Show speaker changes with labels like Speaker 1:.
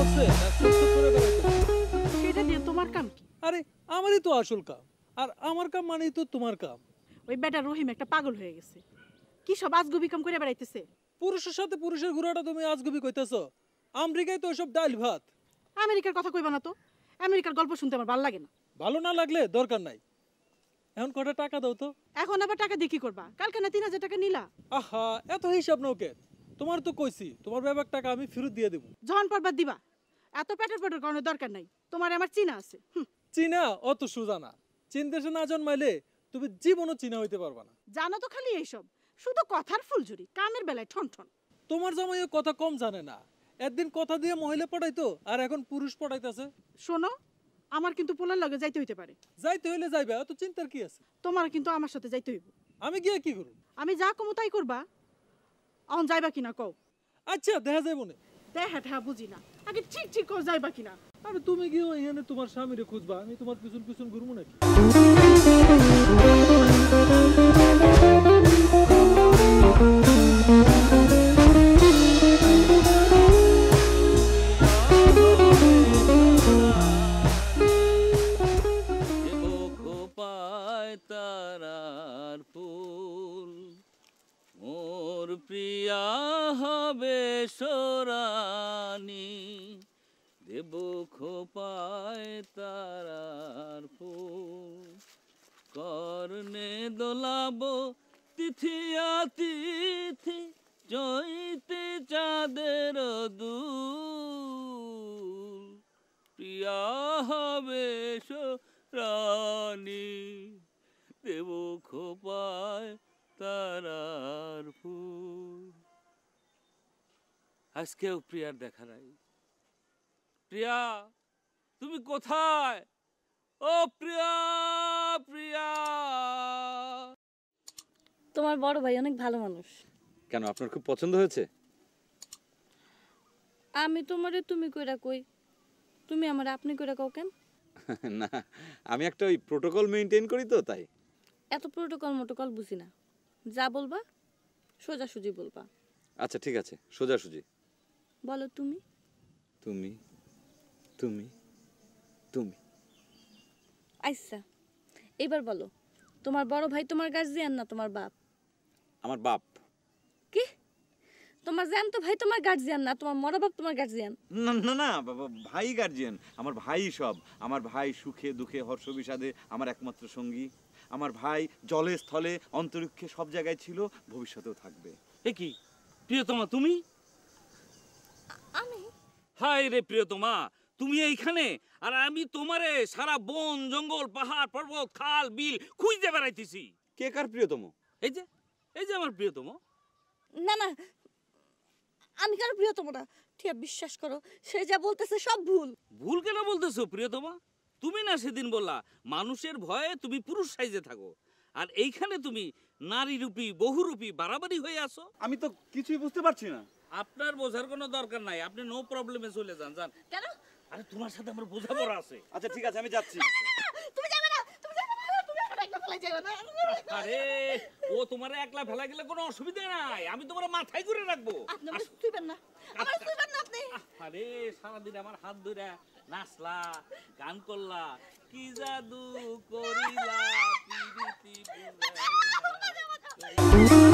Speaker 1: করছে না সুস্থ করে বেড়াইতেছে?
Speaker 2: সেটা দিয়ে তোমার কাম কি?
Speaker 1: আরে আমারই তো আসল কাম, আর আমার কাম মানেই তো তোমার কাম।
Speaker 2: ওই বেটা রহিম একটা পাগল হয়ে গেছে, কি সব আজগুবি কাম করে বেড়াইতেছে।
Speaker 1: পুরুষের সাথে পুরুষের ঘোরাটা তুমি আজগুবি কইতেছো? আমেরিকায় তো ওসব ডাল ভাত।
Speaker 2: আমেরিকার কথা কইবা না তো, আমেরিকার গল্প শুনতে আমার ভালো লাগে না।
Speaker 1: ভালো না লাগলে দরকার নাই। এখন কটা টাকা দাও তো।
Speaker 2: এখন আবার টাকা দিয়ে কি করবা? কালকে না 3000 টাকা নিলা।
Speaker 1: আহা, এত হিসাব নৌকে। তোমার তো কইছি তোমার ব্যাপার টাকা আমি ফেরত দিয়ে দেবো।
Speaker 2: যখন পরবার দিবা, এত পেটের পেটের করানোর দরকার নাই। তোমার আমার চিনা আছে।
Speaker 1: চীনা অত সোজা না। চীন দেশে না জন্মাইলে তুমি জীবনও চীনা হইতে পারবা না।
Speaker 2: জানো তো খালি এইসব, শুধু কথার ফুলঝুরি, কামের বেলায় ঠন ঠন।
Speaker 1: তোমার জামাইও কথা কম জানে না। একদিন কথা দিয়ে মহিলা পড়াইতো, আর এখন পুরুষ পড়াইতেছে।
Speaker 2: শোনো, আমার কিন্তু পোলার লগে যাইতে হইতে পারে।
Speaker 1: যাইতে হইলে যাইবে, অত চিন্তার কি আছে?
Speaker 2: তোমার কিন্তু আমার সাথে যাইতে হইব।
Speaker 1: আমি গিয়ে কি করব?
Speaker 2: আমি যা কমু তাই করবা। এখন যাইবা কিনা কও।
Speaker 1: আচ্ছা দেখা যাইব না।
Speaker 2: দেখা ঠেহা বুঝি না, আগে ঠিক ঠিক কও যাইবা কিনা।
Speaker 1: আরে তুমি গিয়ে এখানে তোমার স্বামীরে খুঁজবা, আমি তোমার পিছন পিছন ঘুরবো নাকি?
Speaker 3: তারার ফুল মোর প্রিয়া হবে সোরানি, দেব খোপায় তারার ফুল, কর্ণে দোলাবো তিথিয়া তিথি, জয়তে চাঁদের দুল, প্রিয়া হবে রানী, দেব খোপায় তারার ফুল। আজকেও প্রিয়ার দেখা নাই। প্রিয়া তুমি কোথায়? ও প্রিয়া, প্রিয়া।
Speaker 4: তোমার বড় ভাই অনেক ভালো মানুষ।
Speaker 5: কেন, আপনার খুব পছন্দ হয়েছে?
Speaker 4: আমি তোমারে তুমি কইরা কই, তুমি আমারে আপনি কইরা কও কেন?
Speaker 5: না, আমি একটা ওই প্রোটোকল মেইনটেইন করি তো, তাই।
Speaker 4: এত প্রোটোকল মোটোকল বুঝি না, যা বলবা সোজাসুজি বলবা।
Speaker 5: আচ্ছা ঠিক আছে, সোজাসুজি
Speaker 4: বলো। তুমি
Speaker 5: তুমি তুমি তুমি
Speaker 4: আচ্ছা, এবার বলো, তোমার বড় ভাই তোমার গার্জিয়ান না তোমার বাপ?
Speaker 5: আমার বাপ।
Speaker 4: কি? তোমার জ্যান্ত ভাই তোমার গার্জিয়ান না, তোমার মরা বাপ তোমার গার্জিয়ান?
Speaker 5: না না না বাবা, ভাই গার্জিয়ান। আমার ভাই সব। আমার ভাই সুখে দুঃখে হর্ষ বিষাদে আমার একমাত্র সঙ্গী। আমার ভাই জলে স্থলে অন্তরিক্ষে সব জায়গায় ছিল, ভবিষ্যতেও থাকবে।
Speaker 3: এ কি প্রিয়তমা তুমি?
Speaker 4: আমি?
Speaker 3: হায় রে প্রিয়তমা, তুমি এইখানে আর আমি তোমারে সারা বন জঙ্গল পাহাড় পর্বত খাল বিল খুঁজতে বেড়াইতেছি।
Speaker 5: কে কার প্রিয়তম?
Speaker 3: এই যে আমার প্রিয়তম।
Speaker 4: না না, আমি কারো প্রিয়তম না। ঠিক বিশ্বাস করো, সে যা বলতেছে সব ভুল।
Speaker 3: ভুল কেন বলতেছো প্রিয়তমা? তুমি না সেদিন বললা মানুষের ভয়ে তুমি পুরুষ সাইজে থাকো, আর এইখানে তুমি নারী রূপী বহুরূপী বাড়াবাড়ি হয়ে আসো।
Speaker 5: আমি তো কিছুই বুঝতে পারছি না।
Speaker 3: আপনার বোঝার কোনো দরকার নাই, আপনি নো প্রবলেমে চলে যান। যান।
Speaker 4: কেন?
Speaker 3: আরে তোমার সাথে আমার বোঝাপড়া আছে।
Speaker 5: আচ্ছা ঠিক আছে, আমি যাচ্ছি।
Speaker 4: তুমি যাবে না, তুমি যাবে না, তুমি এখন একলা ফেলাই যাবে না।
Speaker 3: আরে ও তোমারে একলা ফেলা গেলে কোনো অসুবিধা নাই, আমি তোমার মাথায় করে রাখবো।
Speaker 4: আপনি আমাকে ছুঁইবেন না, আমাকে ছুঁইবেন না আপনি।
Speaker 3: আরে সারাদিন আমার হাত ধরে নাচলা গান করলা, কি জাদু করিলা, পিরিতি বুঝাইলা।